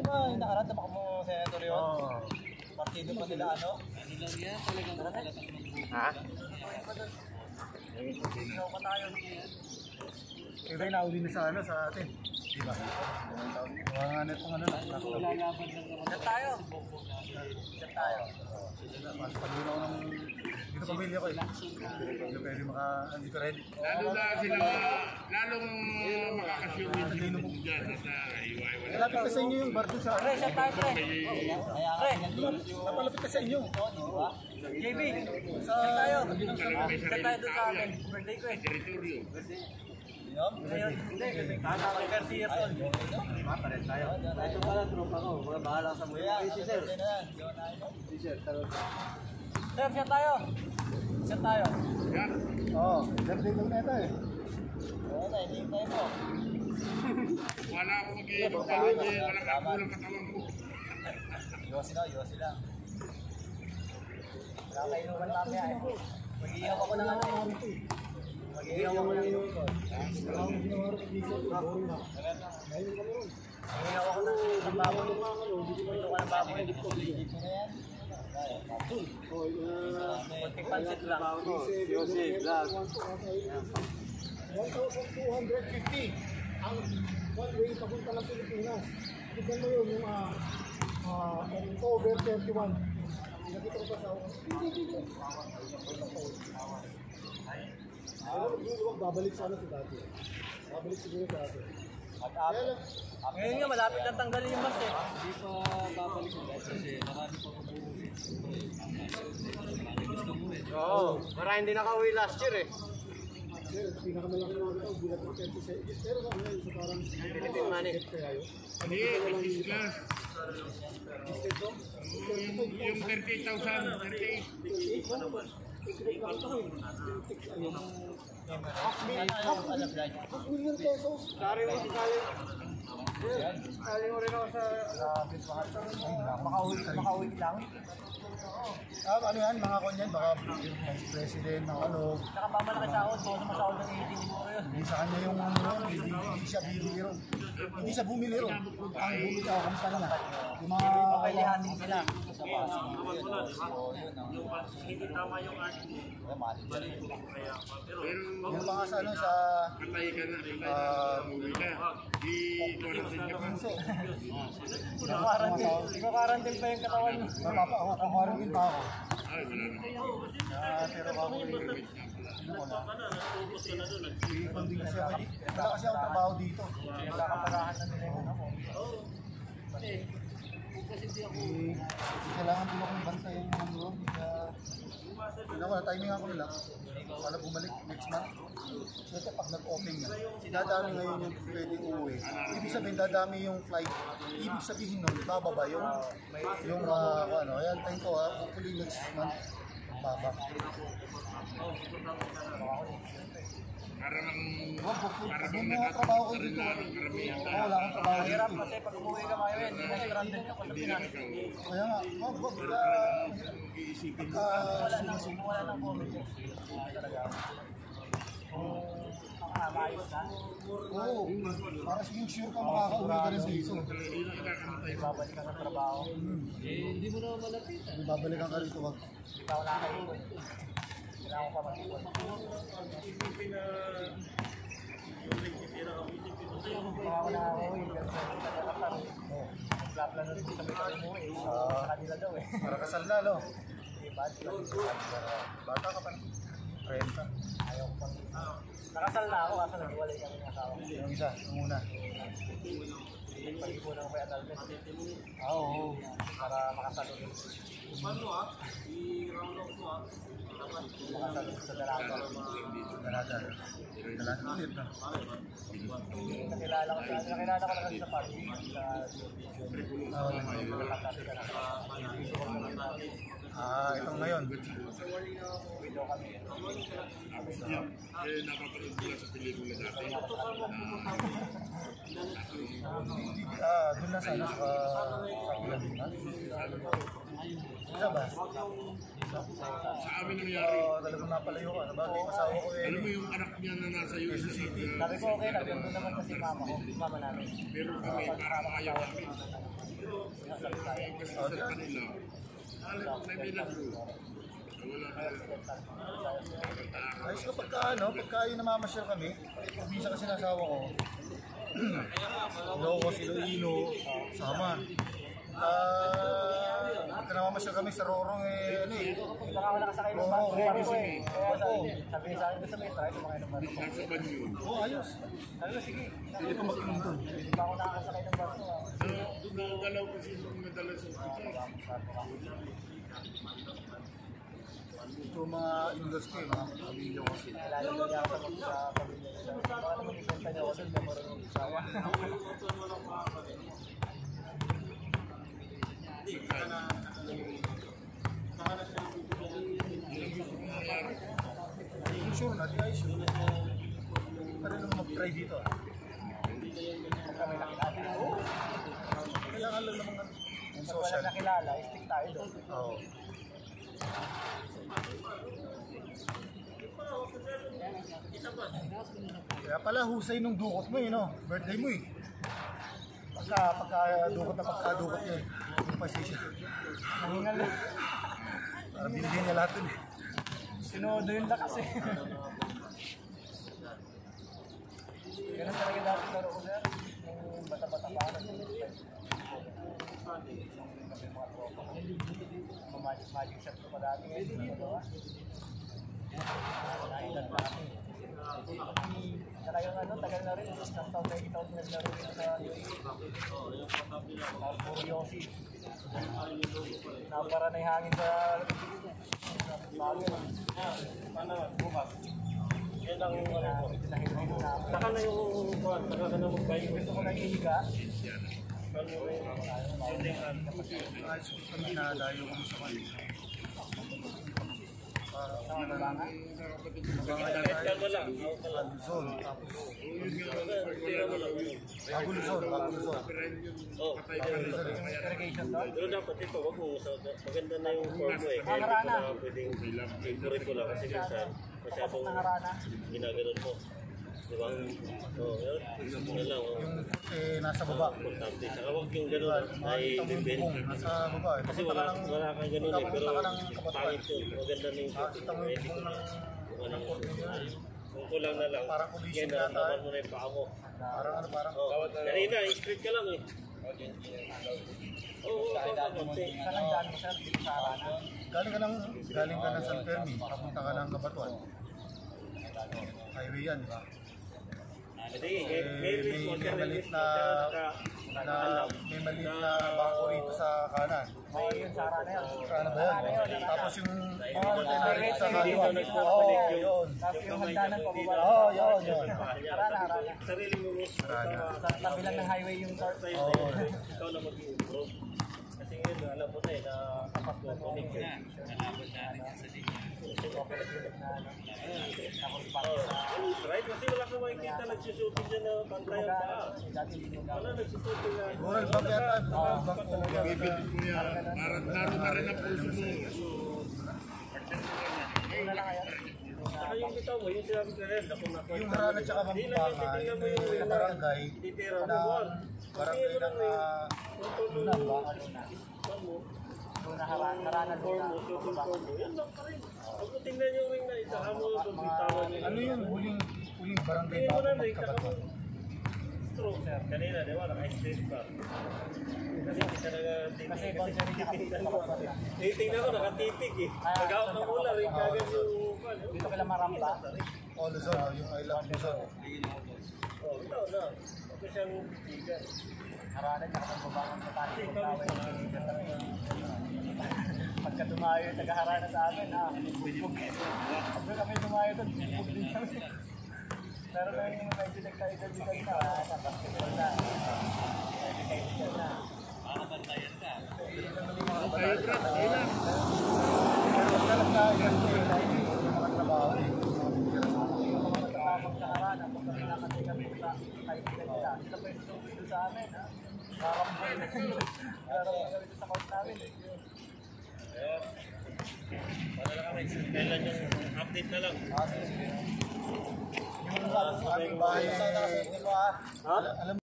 ba yung nakaraan na mo senator yun? Oo. Partido pa nila ano? Ha? Ikaw pa tayo. Kaya tayo nauli na sa ano sa atin. Diba? Mga ano itong ano na. Diyan tayo. Diyan tayo. Pag-ilaw ng dito pamilya ko eh. Hindi pwede dito rin. Lalo na sila, lalong makakasyoin dito dyan sa iwa-iwa. Malapit na sa inyo yung bar doon sa... Pre, diyan tayo pre. Pre, napalapit na sa inyo. JB, diyan tayo. Diyan tayo doon sa akin. Birthday ko eh. Teritoryo. Ngayon, hindi. Kasi 30 years old. Pares tayo. Ito pala tropa ko. Mga bahala sa buhay. Si sir. Si sir. Sir, siya tayo. Siya tayo. Yan. Oo, birthday ko na ito eh. Oo na, hinihintay mo. Wala ako mag-iinom kasi walang kapulang katawan ko. Yosi lang. Wala kainuman namin eh. Mag-iinom ako ng ano. Mag-iinom ako ng inom ko. Mag-iinom ako ng baboy. Ito ka ng baboy. Dito na yan. Kunting pansit lang. Yosi, vlog. 1,250 ang one way papunta ng Pilipinas. Tignan mo yun yung October 31. Nakita ko pa sa babalik sana si dati. Babalik siguro sa atin. Ngayon nga, malapit na tanggalin yung bus eh. Hindi pa babalik na kasi marami pa umuwi. Oo, marami hindi nakauwi last year eh. Sir, pinakamalaki na ito, bulat ng 36. Pero sa parang Philippine money. Hindi, business class. Yung 38,000, 38. half million pesos. Sari mo rin ako sa makauwi lang. Ano yan, mga konyan, baka vice president, mga ano. Nakapamalaki sahod, kung sa masahod ng hindi mo yun. Hindi sa kanya yung ano, hindi siya bibili ron. Hindi siya bumili ron. Ang bumili ka, kampanya na. Yung mga... Papalihan din sila. Hindi tama yung art mo. Yan pa nga sa ano, sa... Patay ka na, umuwi ka. Di quarantine ka pa. Ikaw-quarantine pa yung katawan mo. Mapapakawarin pa ako. Ay, wala na. Pero ako i-funding kasi ako. Wala kasi ako trabaho dito. Kakapalahan na nila yung ano mo. Kailangan din akong bantay yung mga doon. Timingan ko nila. Sana bumalik next month. Siyempre pag nag-open yan, dadami ngayon yung pwede uuwi. Ibig sabihin, dadami yung flight. Ibig sabihin nun, bababa yung ano. Kaya tayo ko hopefully next month, baba. Para bang trabaho ko dito. Wala akong trabaho dito. Hirap kasi pag umuwi ka mga yun, hindi na stranded ka pa sa Pinas. Kaya nga, Wala nang COVID. Talaga. Maayos na. Oo, para siging sure ka makakauwi ka rin dito. Babalik ka sa trabaho. Hindi mo na malapit. Babalikan ka rito. Hindi pa wala kayo. Kailangan ko pa mag-ipon. Kaya wala ako eh. Nagplano rin sa may kami mo eh. Sa kanila daw eh. Para kasal na, no? Bata ka pa. 30. Ayaw ko pang... Nakasal na ako kasi naghiwalay kami ng asawa. Yung isa, yung una. Pag-ipunan ko kay Adalbert. Oo. Para makasal ulit. Paano i-round off mo makasal ulit sa dalaga. Dalaga ulit na. Nakilala ko na kasi sa party. Itong ngayon. Video kami. Napapanood ko lang sa pelikula dati. Doon na sana sa Pilipinas. Isa ba? Sa amin nangyari. Talagang napalayo ka. Bagay asawa ko eh. Alam mo yung anak niya na nasa US City. Sabi ko okay lang, ganda naman kasi mama ko, mama namin. Meron kami, parang ayaw kami. Kasi sa kanila, alam na milagro. Wala na. Ayos kapag pagka yun namamasyal kami, minsan kasi nasawa ko, Ilocos, Iloilo, sama. Pagka namamasyal kami sa Rorong Baka wala kasakay ng barko. Sabi niya sa akin sa may try, sumakay ng barko. Nasa banyo. Oo, ayos. Sabi ko, sige. Pwede pa mag-inom doon. Hindi pa ako nakakasakay ng barko. Nagalaw kasi nung nadala sa hospital. Ito mga in-laws ko mga pamilya ko kasi. Kailangan mo niya ako sa pamilya. Baka naman ikwenta niya ako doon na marunong isawa. Sure na, di ay sure. Pwede naman mag-try dito. Kami nakilala. Kailangan lang naman ng Pag social. wala nakilala, stick tayo doon. Oo. Kaya pala husay nung dukot mo no? Birthday mo Pagka-dukot na pagka-dukot niya yung pasisya. Nahingal na. Parang binigyan niya lahat dun Sinodo yung lakas eh. Ganun talaga dati laro ko sir. Nung bata-bata pa ako. Magic shot ko pa dati ngayon. Nailan pa kami. Talagang tagal na rin. Isang taon na itaw naglaro rin sa puro Yossi. Napara na yung hangin sa bagay. Bukas. Yan ang saka na yung saka ka na mag-bike. Gusto ko na ihiga. Ayos ko kami na layo kami sa kanila. Para Mabangan. Luzon, tapos Bago Luzon. Irrigation doon. Pero dapat ito, wag mo maganda na yung form mo eh. Kaya hindi Harana. ko na pwedeng favorite ko lang kasi minsan masyadong Ng harana. ginaganon mo. Diba? Oo, yun. Yun lang. yung nasa baba. Importante. Saka wag yung gano'n ay Makikita mo yung bibin. bubong, nasa baba. Kasi wala kang gano'n eh. Pero Pagkapunta ka ng kabatuan. pangit yun. Maganda na yung Makikita mo yung bubong ng ano ng court ninyo. kung kulang na lang. Parang collision Yan, yata. naman mo na yung paa mo. Parang Oo. Kanina, straight ka lang eh. Oo, konti. Saan ang daan mo sir? Dito sa harana. galing ka ng San Fermin, papunta ka ng Kabatuan. Highway yan, di ba? Hindi, May maliit na bangko rito sa kanan. Oo, yun sa harana yun. Kanan ba yun? Tapos yung container rito sa Dito, kaliwa. dito, Oo, yun. Tapos yung hagdanan pababa. Oo, yun. Harana. sarili mo mo. Sa tabi lang ng highway yung court. Oo. Ikaw na mag-improve. Kasi ngayon, alam mo na eh, na apat mo tunig eh. Nalabot natin yan sa linya. Right? Kasi wala kang makikita nagsushooting dyan na pantay ang paa. Wala nagsushooting na. Rural bank yata. Rural bank talaga. Bibigyan mo yan. Laro na rin ang puso mo. Saka yung bitaw mo, yung sinabi ko rin, ako na Yung harana tsaka Pampanga, yung may barangay titira mo na buwan. barangay ng Lunan ba? Doon na harana doon na. Yan lang pa rin. Pag mo tingnan yung ring na ito, mo yung bitawan niya. Ano yun? Huling barangay Tingnan mo bago na rin, saka mo. magkabatuan. Stroke, sir. Kanina, di ba? Naka-straight pa. Kasi hindi talaga Kasi boundary niya kapit. tingnan ko, nakatitig eh. Pag-out ng ula, rin kagad yung... Dito kailang marampa. Oh, Luzon, yung I love Luzon. Oh, ito na. Ito siyang tiga. Harana tsaka pagbabangan sa tayo. Pagka dumayo yung taga-harana sa amin, pag kami dumayo doon, bubog din kami. Pero na yung medyo nagka-identical na, basketball na, educated na. Makabantayan ka. Kayo, Brad, kayo lang. Mga trabaho eh. Yung mga matapang sa harana, kung kami nakatay kami sa kaibigan nila, sila pa yung susunod sa amin. Karambol na yun. Karambol kami sa court namin. Para lang kami, kailan yung update na lang. Yung aming bahay sa amin, di ba? Alam